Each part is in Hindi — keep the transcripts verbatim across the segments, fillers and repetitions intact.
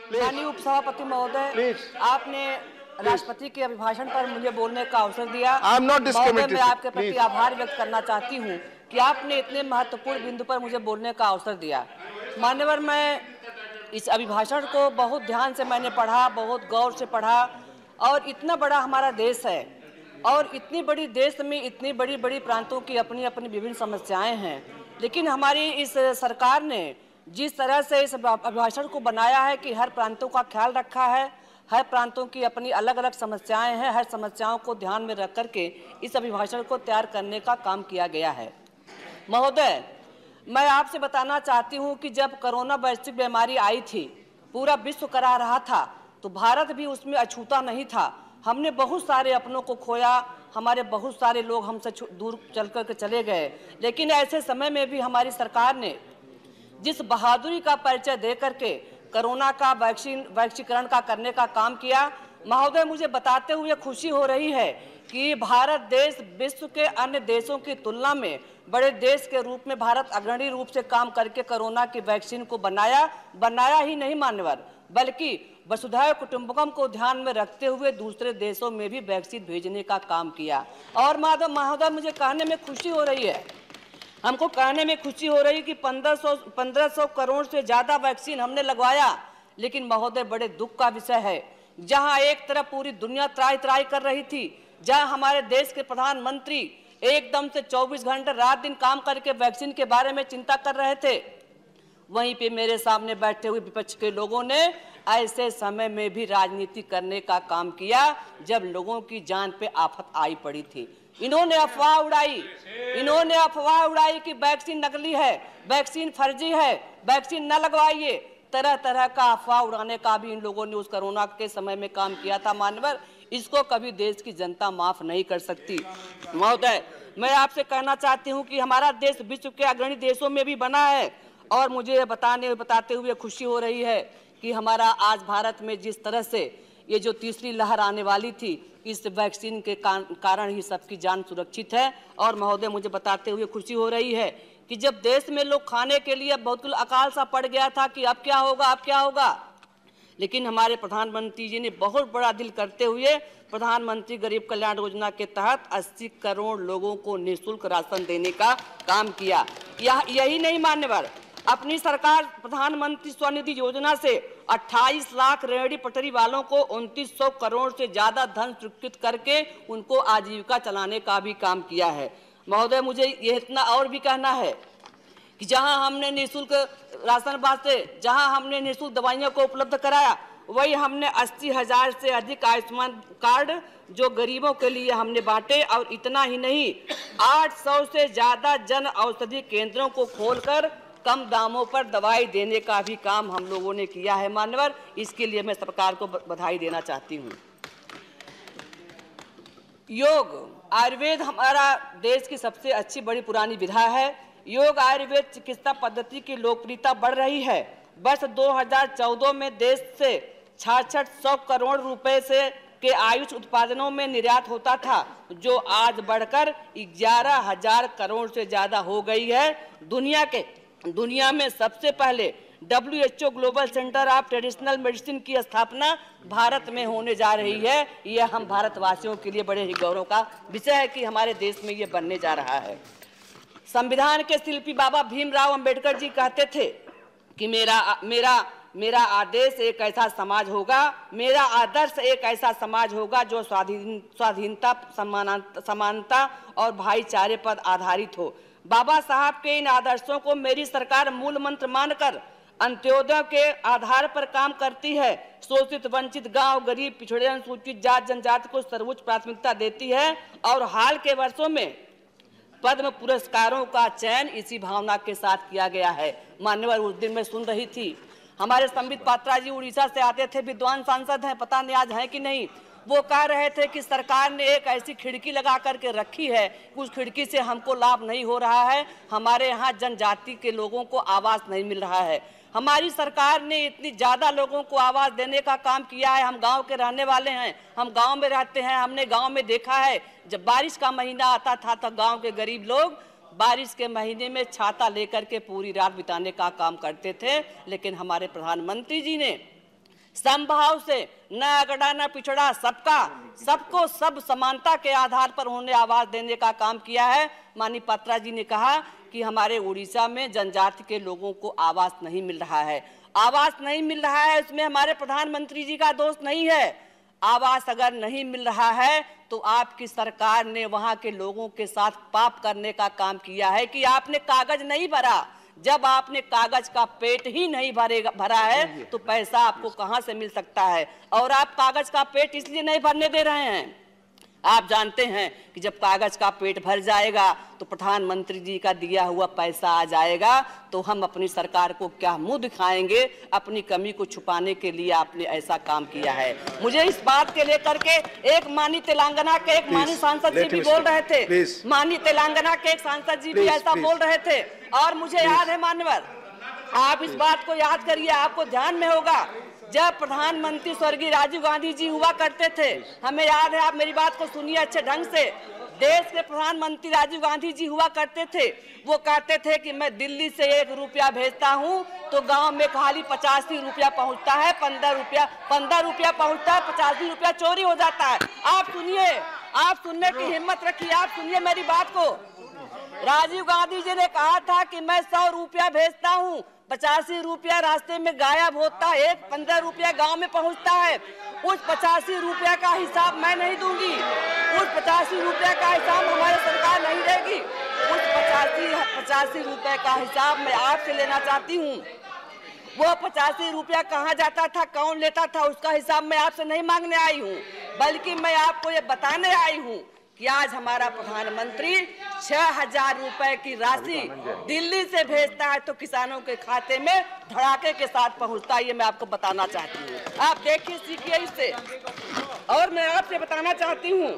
माननीय उपसभापति महोदय, आपने राष्ट्रपति के अभिभाषण पर मुझे बोलने का अवसर दिया। महोदय, मैं आपके प्रति आभार व्यक्त करना चाहती हूं कि आपने इतने महत्वपूर्ण बिंदु पर मुझे बोलने का अवसर दिया। मान्यवर, मैं इस अभिभाषण को बहुत ध्यान से मैंने पढ़ा, बहुत गौर से पढ़ा, और इतना बड़ा हमारा देश है और इतनी बड़ी देश में इतनी बड़ी बड़ी प्रांतों की अपनी अपनी विभिन्न समस्याएं हैं, लेकिन हमारी इस सरकार ने जिस तरह से इस अभिभाषण को बनाया है कि हर प्रांतों का ख्याल रखा है, हर प्रांतों की अपनी अलग अलग समस्याएं हैं, हर समस्याओं को ध्यान में रख करके इस अभिभाषण को तैयार करने का काम किया गया है। महोदय, मैं आपसे बताना चाहती हूं कि जब कोरोना वैश्विक बीमारी आई थी, पूरा विश्व करा रहा था, तो भारत भी उसमें अछूता नहीं था। हमने बहुत सारे अपनों को खोया, हमारे बहुत सारे लोग हमसे दूर चल कर के चले गए, लेकिन ऐसे समय में भी हमारी सरकार ने जिस बहादुरी का परिचय दे करके कोरोना का वैक्सीन वैक्सीकरण का करने का काम किया, महोदय, मुझे बताते हुए खुशी हो रही है कि भारत देश विश्व के अन्य देशों की तुलना में बड़े देश के रूप में भारत अग्रणी रूप से काम करके कोरोना की वैक्सीन को बनाया बनाया ही नहीं मान्यवर, बल्कि वसुधैव कुटुंबकम को ध्यान में रखते हुए दूसरे देशों में भी वैक्सीन भेजने का काम किया। और माधव महोदय, मुझे कहने में खुशी हो रही है, हमको कहने में खुशी हो रही कि पंद्रह सौ पंद्रह सौ करोड़ से ज्यादा वैक्सीन हमने लगवाया, लेकिन महोदय, बड़े दुख का विषय है, जहां एक तरफ पूरी दुनिया त्राही त्राही कर रही थी, जहां हमारे देश के प्रधानमंत्री एकदम से चौबीस घंटे रात दिन काम करके वैक्सीन के बारे में चिंता कर रहे थे, वहीं पे मेरे सामने बैठे हुए विपक्ष के लोगों ने ऐसे समय में भी राजनीति करने का काम किया जब लोगों की जान पे आफत आई पड़ी थी। इन्होंने अफवाह उड़ाई इन्होंने अफवाह उड़ाई कि वैक्सीन नकली है, वैक्सीन फर्जी है, वैक्सीन न लगवाइए। तरह तरह का अफवाह उड़ाने का भी इन लोगों ने उस कोरोना के समय में काम किया था मान्यवर, इसको कभी देश की जनता माफ नहीं कर सकती। महोदय, मैं आपसे कहना चाहती हूं कि हमारा देश विश्व के अग्रणी देशों में भी बना है, और मुझे बताने बताते हुए खुशी हो रही है कि हमारा आज भारत में जिस तरह से ये जो तीसरी लहर आने वाली थी, इस वैक्सीन के कारण ही सबकी जान सुरक्षित है। और महोदय, मुझे बताते हुए खुशी हो रही है कि जब देश में लोग खाने के लिए बहुत अकाल सा पड़ गया था कि अब क्या होगा अब क्या होगा, लेकिन हमारे प्रधानमंत्री जी ने बहुत बड़ा दिल करते हुए प्रधानमंत्री गरीब कल्याण योजना के तहत अस्सी करोड़ लोगों को निःशुल्क राशन देने का काम किया। यह यही नहीं मान्यवर, अपनी सरकार प्रधानमंत्री स्वनिधि योजना से अट्ठाईस लाख रेहड़ी पटरी वालों को उनतीस सौ करोड़ से ज्यादा धन स्वीकृत करके उनको आजीविका चलाने का भी काम किया है। महोदय, मुझे यह इतना और भी कहना है कि जहां हमने निःशुल्क राशन बांटे, जहां हमने निःशुल्क दवाइयों को उपलब्ध कराया, वही हमने अस्सी हजार से अधिक आयुष्मान कार्ड जो गरीबों के लिए हमने बांटे। और इतना ही नहीं, आठ सौ से ज्यादा जन औषधि केंद्रों को खोलकर कम दामों पर दवाई देने का भी काम हम लोगों ने किया है मान्यवर, इसके लिए मैं सरकार को बधाई देना चाहती हूँ। योग आयुर्वेद हमारा देश की सबसे अच्छी बड़ी पुरानी विधा है। योग आयुर्वेद चिकित्सा पद्धति की लोकप्रियता बढ़ रही है। वर्ष दो हज़ार चौदह में देश से छियासठ सौ करोड़ रुपए से के आयुष उत्पादनों में निर्यात होता था, जो आज बढ़कर ग्यारह हजार करोड़ से ज्यादा हो गई है। दुनिया के दुनिया में सबसे पहले W H O global centre of traditional medicine की स्थापना भारत में होने जा रही है। यह हम भारतवासियों के लिए बड़े ही गौरव का विषय है कि हमारे देश में यह बनने जा रहा है। संविधान के शिल्पी बाबा भीमराव अंबेडकर जी कहते थे कि मेरा मेरा मेरा आदेश एक ऐसा समाज होगा, मेरा आदर्श एक ऐसा समाज होगा जो स्वाधीन स्वाधीनता, समानता और भाईचारे पर आधारित हो। बाबा साहब के इन आदर्शों को मेरी सरकार मूल मंत्र मानकर अंत्योदय के आधार पर काम करती है। शोषित, वंचित, गांव, गरीब, पिछड़े, अनुसूचित जात जनजाति को सर्वोच्च प्राथमिकता देती है, और हाल के वर्षों में पद्म पुरस्कारों का चयन इसी भावना के साथ किया गया है। मान्यवर, उस दिन मैं सुन रही थी, हमारे संबित पात्रा जी उड़ीसा से आते थे, विद्वान सांसद हैं, पता नहीं आज हैं कि नहीं, वो कह रहे थे कि सरकार ने एक ऐसी खिड़की लगा करके रखी है, उस खिड़की से हमको लाभ नहीं हो रहा है, हमारे यहाँ जनजाति के लोगों को आवास नहीं मिल रहा है। हमारी सरकार ने इतनी ज़्यादा लोगों को आवास देने का काम किया है। हम गांव के रहने वाले हैं, हम गांव में रहते हैं, हमने गांव में देखा है जब बारिश का महीना आता था तो गांव के गरीब लोग बारिश के महीने में छाता लेकर के पूरी रात बिताने का काम करते थे। लेकिन हमारे प्रधानमंत्री जी ने समभाव से न अगड़ा न पिछड़ा, सबका सबको सब समानता के आधार पर उन्होंने आवाज देने का काम किया है। माननीय पात्रा जी ने कहा कि हमारे उड़ीसा में जनजाति के लोगों को आवास नहीं मिल रहा है। आवास नहीं मिल रहा है, इसमें हमारे प्रधानमंत्री जी का दोष नहीं है। आवास अगर नहीं मिल रहा है तो आपकी सरकार ने वहां के लोगों के साथ पाप करने का काम किया है कि आपने कागज नहीं भरा। जब आपने कागज का पेट ही नहीं भरेगा भरा है तो पैसा आपको कहां से मिल सकता है। और आप कागज का पेट इसलिए नहीं भरने दे रहे हैं, आप जानते हैं कि जब कागज का पेट भर जाएगा तो प्रधानमंत्री जी का दिया हुआ पैसा आ जाएगा, तो हम अपनी सरकार को क्या मुंह दिखाएंगे। अपनी कमी को छुपाने के लिए आपने ऐसा काम किया है। मुझे इस बात के लेकर के एक माननीय तेलंगाना के एक माननीय सांसद जी भी बोल रहे थे, माननीय तेलंगाना के एक सांसद जी भी ऐसा बोल रहे थे। और मुझे याद है मान्यवर, आप इस बात को याद करिए, आपको ध्यान में होगा जब प्रधानमंत्री स्वर्गीय राजीव गांधी जी हुआ करते थे, हमें याद है, आप मेरी बात को सुनिए अच्छे ढंग से। देश के प्रधानमंत्री राजीव गांधी जी हुआ करते थे, वो कहते थे कि मैं दिल्ली से एक रुपया भेजता हूँ तो गांव में खाली पचासी रुपया पहुँचता है, पंद्रह रुपया पंद्रह रुपया पहुँचता है, पचासी रुपया चोरी हो जाता है। आप सुनिए, आप सुनने की हिम्मत रखिए, आप सुनिए मेरी बात को। राजीव गांधी जी ने कहा था कि मैं सौ रुपया भेजता हूँ, पचासी रुपया रास्ते में गायब होता है, पंद्रह रुपया गांव में पहुंचता है। उस पचासी रुपया का हिसाब मैं नहीं दूंगी, उस पचासी रुपया का हिसाब हमारी सरकार नहीं देगी। उस पचासी पचासी रुपये का हिसाब मैं आपसे लेना चाहती हूँ। वो पचासी रुपया कहाँ जाता था, कौन लेता था, उसका हिसाब मैं आपसे नहीं मांगने आई हूँ, बल्कि मैं आपको ये बताने आई हूँ कि आज हमारा प्रधानमंत्री छह हजार रुपए की राशि दिल्ली से भेजता है तो किसानों के खाते में धड़ाके के साथ पहुंचता है। ये मैं आपको बताना चाहती हूँ, आप देखिए, सीखिए इससे। और मैं आपसे बताना चाहती हूँ,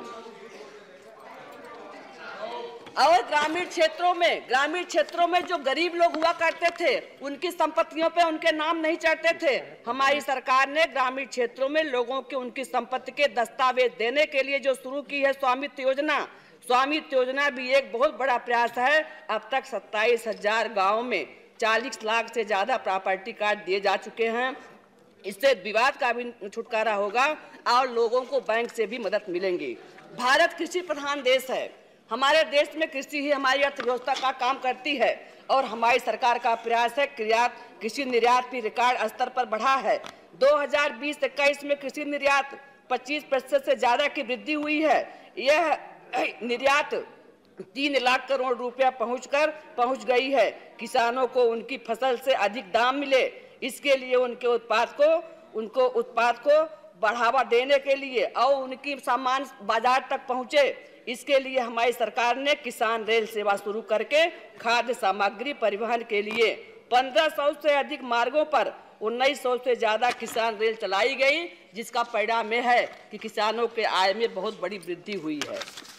और ग्रामीण क्षेत्रों में ग्रामीण क्षेत्रों में जो गरीब लोग हुआ करते थे, उनकी संपत्तियों पे उनके नाम नहीं चढ़ते थे। हमारी सरकार ने ग्रामीण क्षेत्रों में लोगों के उनकी संपत्ति के दस्तावेज देने के लिए जो शुरू की है स्वामित्व योजना, स्वामित्व योजना भी एक बहुत बड़ा प्रयास है। अब तक सत्ताईस हजार गाँव में चालीस लाख से ज्यादा प्रॉपर्टी कार्ड दिए जा चुके हैं। इससे विवाद का भी छुटकारा होगा और लोगों को बैंक से भी मदद मिलेंगी। भारत कृषि प्रधान देश है, हमारे देश में कृषि ही हमारी अर्थव्यवस्था का काम करती है और हमारी सरकार का प्रयास है निर्यात कृषि निर्यात भी रिकॉर्ड स्तर पर बढ़ा है। दो हज़ार बीस इक्कीस में कृषि निर्यात पच्चीस प्रतिशत से ज्यादा की वृद्धि हुई है। यह निर्यात तीन लाख करोड़ रुपया पहुंचकर पहुंच गई है। किसानों को उनकी फसल से अधिक दाम मिले, इसके लिए उनके उत्पाद को उनको उत्पाद को बढ़ावा देने के लिए और उनकी सामान बाजार तक पहुंचे, इसके लिए हमारी सरकार ने किसान रेल सेवा शुरू करके खाद्य सामग्री परिवहन के लिए पंद्रह सौ से अधिक मार्गों पर उन्नीस सौ से ज्यादा किसान रेल चलाई गई, जिसका परिणाम यह है कि किसानों के आय में बहुत बड़ी वृद्धि हुई है।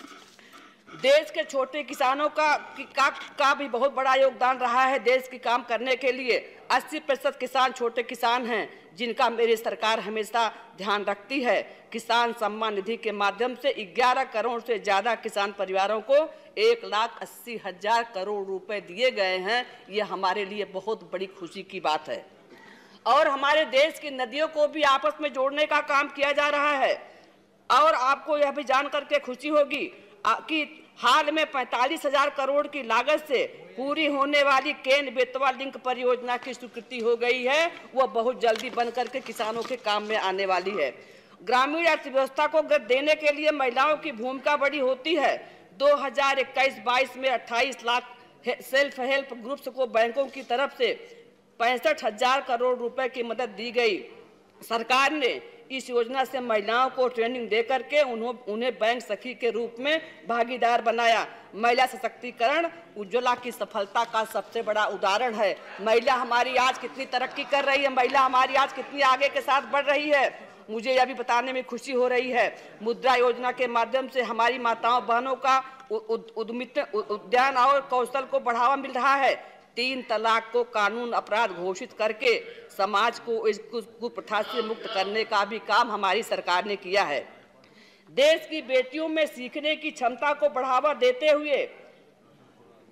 देश के छोटे किसानों का, का का भी बहुत बड़ा योगदान रहा है देश की काम करने के लिए। अस्सी प्रतिशत किसान छोटे किसान हैं, जिनका मेरी सरकार हमेशा ध्यान रखती है। किसान सम्मान निधि के माध्यम से ग्यारह करोड़ से ज्यादा किसान परिवारों को एक लाख अस्सी हजार करोड़ रुपए दिए गए हैं। ये हमारे लिए बहुत बड़ी खुशी की बात है। और हमारे देश की नदियों को भी आपस में जोड़ने का काम किया जा रहा है। और आपको यह भी जान करके खुशी होगी कि हाल में पैंतालीस हजार करोड़ की लागत से पूरी होने वाली केन बेतवा लिंक परियोजना की स्वीकृति हो गई है। वह बहुत जल्दी बन करके किसानों के काम में आने वाली है। ग्रामीण अर्थव्यवस्था को गति देने के लिए महिलाओं की भूमिका बड़ी होती है। दो हज़ार इक्कीस बाईस में अट्ठाईस लाख सेल्फ हेल्प ग्रुप्स को बैंकों की तरफ से पैंसठ हजार करोड़ रुपए की मदद दी गई। सरकार ने इस योजना से महिलाओं को ट्रेनिंग देकर के उन्हों, उन्हें बैंक सखी के रूप में भागीदार बनाया। महिला सशक्तिकरण उज्ज्वला की सफलता का सबसे बड़ा उदाहरण है। महिला हमारी आज कितनी तरक्की कर रही है, महिला हमारी आज कितनी आगे के साथ बढ़ रही है, मुझे यह भी बताने में खुशी हो रही है। मुद्रा योजना के माध्यम से हमारी माताओं बहनों का उद्यमित उद्यान और कौशल को बढ़ावा मिल रहा है। तीन तलाक को कानून अपराध घोषित करके समाज को इस कुप्रथा से मुक्त करने का भी काम हमारी सरकार ने किया है। देश की बेटियों में सीखने की क्षमता को बढ़ावा देते हुए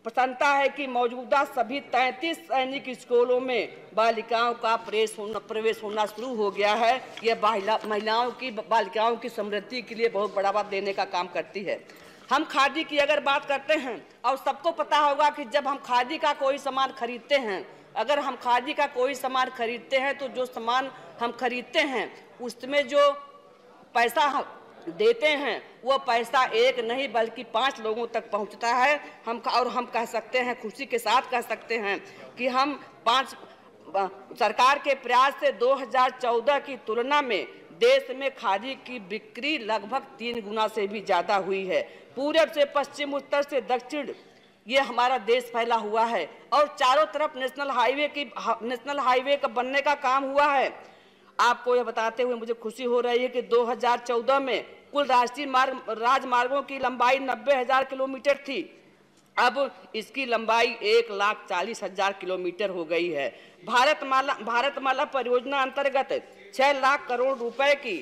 प्रसन्नता है कि मौजूदा सभी तैंतीस सैनिक स्कूलों में बालिकाओं का प्रवेश होना प्रवेश होना शुरू हो गया है। यह महिलाओं की बालिकाओं की समृद्धि के लिए बहुत बढ़ावा देने का काम करती है। हम खादी की अगर बात करते हैं, और सबको पता होगा कि जब हम खादी का कोई सामान खरीदते हैं, अगर हम खादी का कोई सामान खरीदते हैं तो जो सामान हम खरीदते हैं उसमें जो पैसा हम देते हैं वो पैसा एक नहीं बल्कि पांच लोगों तक पहुंचता है। हम और हम कह सकते हैं, खुशी के साथ कह सकते हैं कि हम पांच सरकार के प्रयास से दो हज़ार चौदह की तुलना में देश में खादी की बिक्री लगभग तीन गुना से भी ज्यादा हुई है। पूरब से पश्चिम, उत्तर से दक्षिण ये हमारा देश फैला हुआ है और चारों तरफ नेशनल हाईवे की नेशनल हाईवे का बनने का काम हुआ है। आपको यह बताते हुए मुझे खुशी हो रही है कि दो हज़ार चौदह में कुल राष्ट्रीय मार्ग राजमार्गों की लंबाई नब्बे हजार किलोमीटर थी, अब इसकी लंबाई एक लाख चालीस हजार किलोमीटर हो गई है। भारतमाला भारतमाला परियोजना अंतर्गत छह लाख करोड़ रुपए की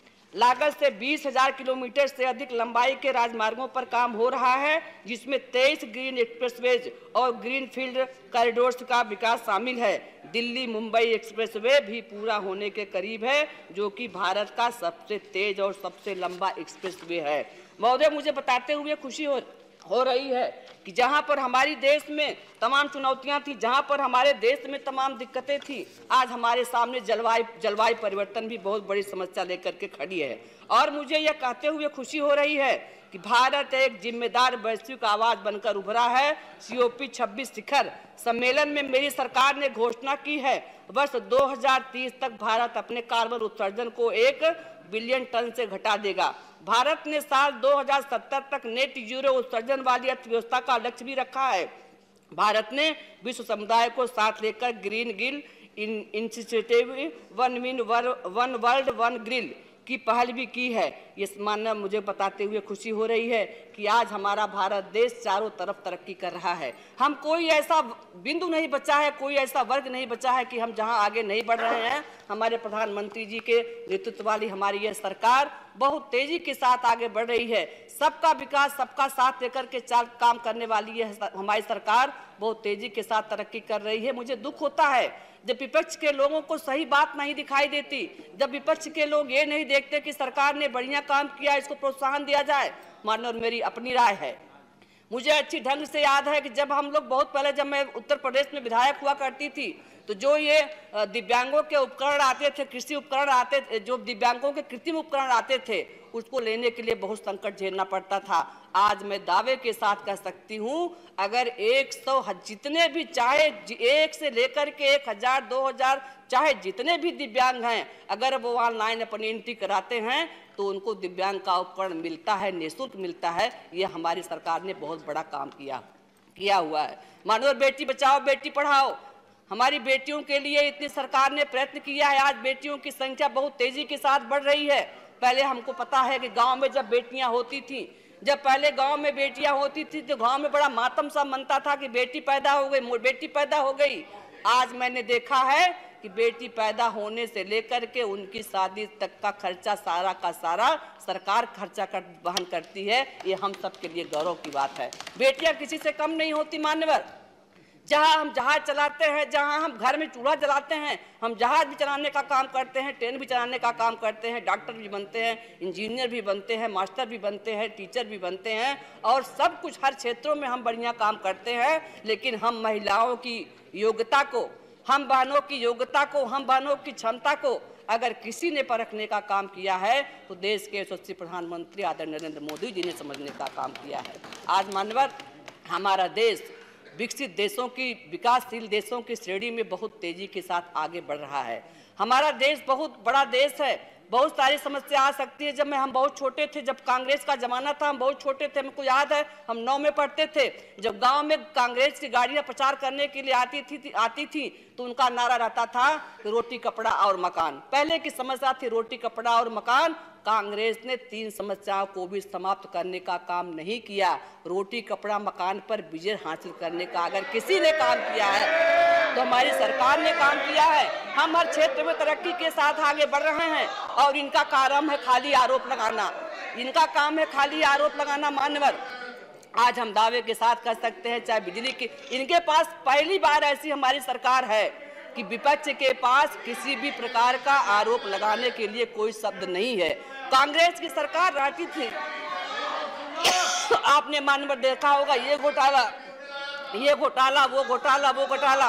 लागत से बीस हजार किलोमीटर से अधिक लंबाई के राजमार्गों पर काम हो रहा है, जिसमें तेईस ग्रीन एक्सप्रेसवेज और ग्रीन फील्ड कॉरिडोर्स का विकास शामिल है। दिल्ली मुंबई एक्सप्रेसवे भी पूरा होने के करीब है, जो कि भारत का सबसे तेज और सबसे लंबा एक्सप्रेसवे है। महोदय, मुझे बताते हुए खुशी हो हो रही है कि जहां पर हमारी देश में तमाम चुनौतियां थी, जहां पर हमारे देश में तमाम दिक्कतें थी, आज हमारे सामने जलवायु जलवायु परिवर्तन भी बहुत बड़ी समस्या लेकर के खड़ी है। और मुझे यह कहते हुए खुशी हो रही है कि भारत एक जिम्मेदार वैश्विक आवाज बनकर उभरा है। सीओपी छब्बीस शिखर सम्मेलन में मेरी सरकार ने घोषणा की है, वर्ष दो हज़ार तीस तक भारत अपने कार्बन उत्सर्जन को एक बिलियन टन से घटा देगा। भारत ने साल दो हज़ार सत्तर तक नेट जीरो उत्सर्जन वाली अर्थव्यवस्था का लक्ष्य भी रखा है। भारत ने विश्व समुदाय को साथ लेकर green gill initiative one win one world one grill की पहल भी की है। ये मानना मुझे बताते हुए खुशी हो रही है कि आज हमारा भारत देश चारों तरफ तरक्की कर रहा है। हम कोई ऐसा बिंदु नहीं बचा है, कोई ऐसा वर्ग नहीं बचा है कि हम जहां आगे नहीं बढ़ रहे हैं। हमारे प्रधानमंत्री जी के नेतृत्व वाली हमारी यह सरकार बहुत तेजी के साथ आगे बढ़ रही है। सबका विकास, सबका साथ लेकर के चाल काम करने वाली यह हमारी सरकार बहुत तेजी के साथ तरक्की कर रही है। मुझे दुख होता है जब विपक्ष के लोगों को सही बात नहीं दिखाई देती, जब विपक्ष के लोग ये नहीं देखते कि सरकार ने बढ़िया काम किया, इसको प्रोत्साहन दिया जाए। मानो मेरी अपनी राय है। मुझे अच्छी ढंग से याद है कि जब हम लोग बहुत पहले, जब मैं उत्तर प्रदेश में विधायक हुआ करती थी, तो जो ये दिव्यांगों के उपकरण आते थे, कृषि उपकरण आते, जो दिव्यांगों के कृत्रिम उपकरण आते थे, उसको लेने के लिए बहुत संकट झेलना पड़ता था। आज मैं दावे के साथ कह सकती हूँ, अगर एक सौ जितने भी, चाहे एक से लेकर के एक हजार दो हजार चाहे जितने भी दिव्यांग हैं, अगर वो ऑनलाइन अपनी एंट्री कराते हैं तो उनको दिव्यांग का उपकरण मिलता है, निःशुल्क मिलता है। ये हमारी सरकार ने बहुत बड़ा काम किया किया हुआ है। मानो बेटी बचाओ बेटी पढ़ाओ, हमारी बेटियों के लिए इतनी सरकार ने प्रयत्न किया है। आज बेटियों की संख्या बहुत तेजी के साथ बढ़ रही है। पहले हमको पता है कि गांव में जब बेटियां होती थी, जब पहले गांव में बेटियां होती थी तो गांव में बड़ा मातम सा मनता था कि बेटी पैदा हो गई, बेटी पैदा हो गई। आज मैंने देखा है कि बेटी पैदा होने से लेकर के उनकी शादी तक का खर्चा सारा का सारा सरकार खर्चा कर वहन करती है। ये हम सब के लिए गौरव की बात है। बेटियां किसी से कम नहीं होती मान्यवर। जहां हम जहाज चलाते हैं, जहां हम घर में चूल्हा जलाते हैं, हम जहाज भी चलाने का काम करते हैं, ट्रेन भी चलाने का काम करते हैं, डॉक्टर भी बनते हैं, इंजीनियर भी बनते हैं, मास्टर भी बनते हैं, टीचर भी बनते हैं, और सब कुछ हर क्षेत्रों में हम बढ़िया काम करते हैं। लेकिन हम महिलाओं की योग्यता को, हम बहनों की योग्यता को, हम बहनों की क्षमता को अगर किसी ने परखने का काम किया है तो देश के यशस्वी प्रधानमंत्री आदरणीय नरेंद्र मोदी जी ने समझने का काम किया है। आज मानवर हमारा देश विकसित देशों की, विकासशील देशों की श्रेणी में बहुत तेजी के साथ आगे बढ़ रहा है। हमारा देश बहुत बड़ा देश है। बहुत सारी समस्या आ सकती है। जब मैं हम बहुत छोटे थे, जब कांग्रेस का जमाना था, हम बहुत छोटे थे, हमको याद है हम नौ में पढ़ते थे, जब गांव में कांग्रेस की गाड़ियां प्रचार करने के लिए आती थी आती थी तो उनका नारा रहता था कि रोटी कपड़ा और मकान। पहले की समस्या थी रोटी कपड़ा और मकान। कांग्रेस ने तीन समस्याओं को भी समाप्त करने का काम नहीं किया। रोटी कपड़ा मकान पर विजय हासिल करने का अगर किसी ने काम किया है तो हमारी सरकार ने काम किया है। हम हर क्षेत्र में तरक्की के साथ आगे बढ़ रहे हैं और इनका काम है खाली आरोप लगाना। इनका काम है खाली आरोप लगाना मान्यवर। आज हम दावे के साथ कर सकते हैं, चाहे बिजली की, इनके पास पहली बार ऐसी हमारी सरकार है कि विपक्ष के पास किसी भी प्रकार का आरोप लगाने के लिए कोई शब्द नहीं है। कांग्रेस की सरकार रहती थी, आपने मानवर देखा होगा, ये घोटाला ये घोटाला वो घोटाला वो घोटाला।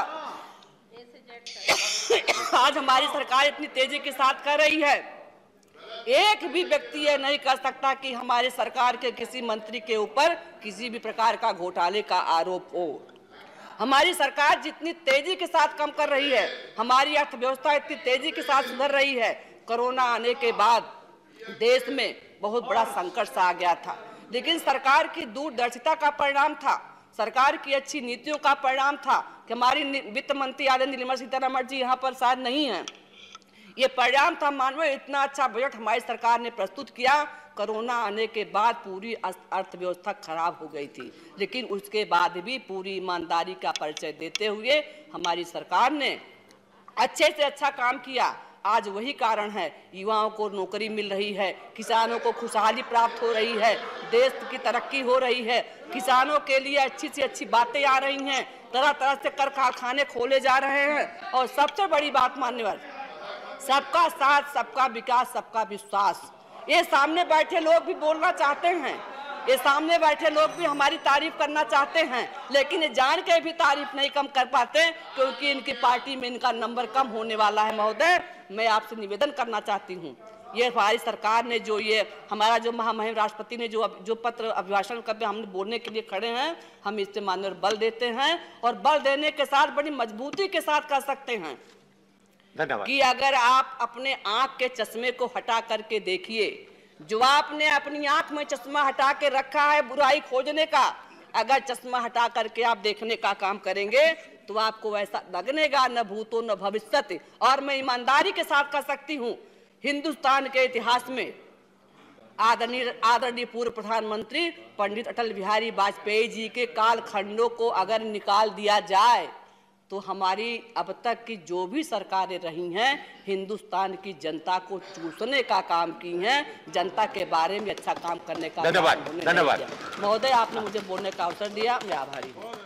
आज हमारी सरकार इतनी तेजी के साथ कर रही है, एक भी व्यक्ति ये नहीं कर सकता कि हमारी सरकार के किसी मंत्री के ऊपर किसी भी प्रकार का घोटाले का आरोप हो। हमारी सरकार जितनी तेजी के साथ काम कर रही है, हमारी अर्थव्यवस्था इतनी तेजी के साथ सुधर रही है। कोरोना आने के बाद देश में बहुत बड़ा संकट सा आ गया था, लेकिन सरकार की दूरदर्शिता का परिणाम था, सरकार की अच्छी नीतियों का परिणाम था कि हमारी वित्त मंत्री आदरणीय निर्मला सीतारमण जी यहाँ पर शायद नहीं हैं। ये परिणाम था मानव, इतना अच्छा बजट हमारी सरकार ने प्रस्तुत किया। कोरोना आने के बाद पूरी अर्थव्यवस्था खराब हो गई थी, लेकिन उसके बाद भी पूरी ईमानदारी का परिचय देते हुए हमारी सरकार ने अच्छे से अच्छा काम किया। आज वही कारण है, युवाओं को नौकरी मिल रही है, किसानों को खुशहाली प्राप्त हो रही है, देश की तरक्की हो रही है, किसानों के लिए अच्छी से अच्छी बातें आ रही हैं, तरह तरह से कर कारखाने खोले जा रहे हैं। और सबसे बड़ी बात मान्यवर, सबका साथ, सबका विकास, सबका विश्वास। ये सामने बैठे लोग भी बोलना चाहते हैं, ये सामने बैठे लोग भी हमारी तारीफ करना चाहते हैं, लेकिन ये जान के भी तारीफ नहीं कम कर पाते, क्योंकि इनकी पार्टी में इनका नंबर कम होने वाला है। महोदय, मैं आपसे निवेदन करना चाहती हूँ, ये हमारी सरकार ने जो ये हमारा जो महामहिम राष्ट्रपति ने जो जो पत्र अभिभाषण कर हम बोलने के लिए खड़े हैं, हम इससे मानव बल देते हैं और बल देने के साथ बड़ी मजबूती के साथ कर सकते हैं कि अगर आप अपने आंख के चश्मे को हटा करके देखिए, जो आपने अपनी आंख में चश्मा हटा के रखा है बुराई खोजने का, अगर चश्मा हटा करके आप देखने का काम करेंगे तो आपको ऐसा लगनेगा न भूतो न भविष्यति। और मैं ईमानदारी के साथ कह सकती हूँ, हिंदुस्तान के इतिहास में आदरणीय आदरणीय पूर्व प्रधानमंत्री पंडित अटल बिहारी वाजपेयी जी के कालखंडों को अगर निकाल दिया जाए तो हमारी अब तक की जो भी सरकारें रही हैं, हिंदुस्तान की जनता को चूसने का काम की हैं, जनता के बारे में अच्छा काम करने का। धन्यवाद, धन्यवाद महोदय, आपने मुझे बोलने का अवसर दिया, मैं आभारी हूँ।